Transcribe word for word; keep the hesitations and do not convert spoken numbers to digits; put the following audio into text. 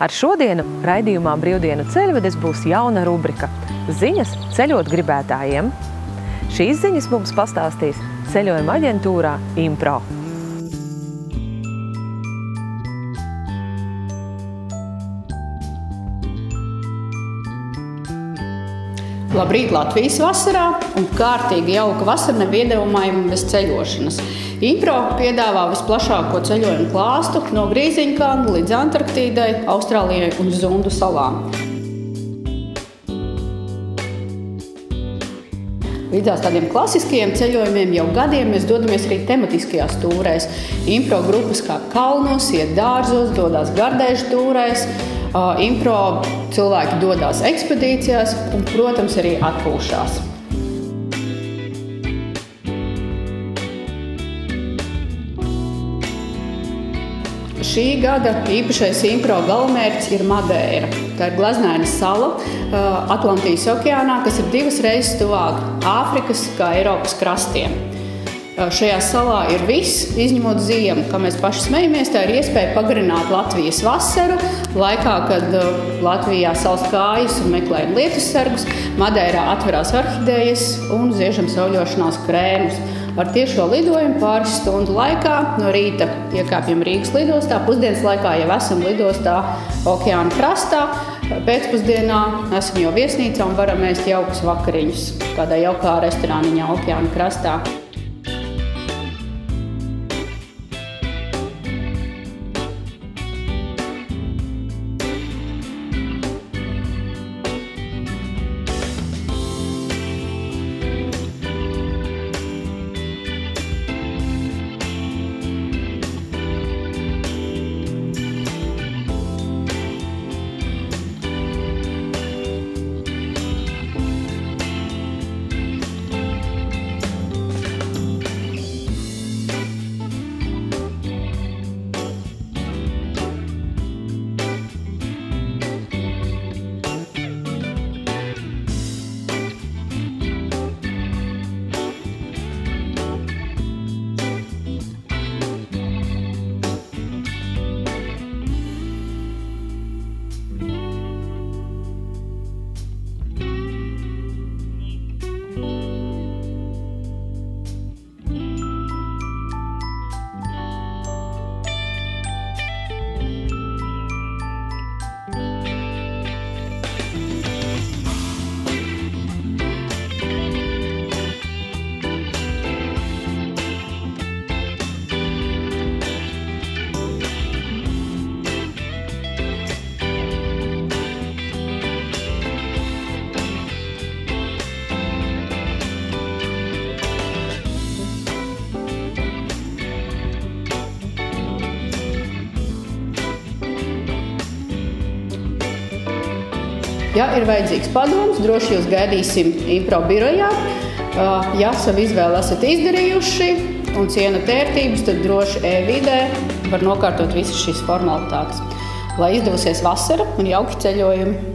Ar šodienu raidījumā Brīvdienu ceļvedes būs jauna rubrika – ziņas ceļot gribētājiem. Šīs ziņas mums pastāstīs ceļojuma aģentūrā Impro. Labrīt Latvijas vasarā un kārtīgi jauka vasara nav iedomājama bez ceļošanas. Impro piedāvā visplašāko ceļojumu klāstu no Grīziņkalna līdz Antarktīdai, Austrālijai un Zundu salām. Līdzās tādiem klasiskajiem ceļojumiem jau gadiem mēs dodamies arī tematiskajās tūrēs. Impro grupas kā kalnos, iet dārzos, dodās gardēžu tūrēs. Impro cilvēki dodās ekspedīcijās un, protams, arī atpūšās. Šī gada īpašais Impro galamērķis ir Madeira. Tā ir glaznaina sala Atlantijas okeānā, kas ir divas reizes tuvāk Āfrikas kā Eiropas krastiem. Šajā salā ir viss, izņemot ziemu, kā mēs paši smejamies, tā ir iespēja pagarināt Latvijas vasaru, laikā, kad Latvijā salst kājas un meklējam lietussargus, Madeirā atverās orhidejas un ziežam sauļošanās krēmus. Ar tiešo lidojumu pāris stundu laikā no rīta iekāpjam Rīgas lidostā, pusdienas laikā jau esam lidostā okeāna krastā, pēcpusdienā esam jau viesnīcā un varam ēst jaukus vakariņus kādā jaukā restorāniņā okeāna krastā. Ja ir vajadzīgs padoms, droši jūs gaidīsim Impro birojā. Ja savu izvēli esat izdarījuši un cienat ērtības, tad droši e-vidē var nokārtot visas šīs formalitātes. Lai izdevusies vasara un jauki ceļojumi!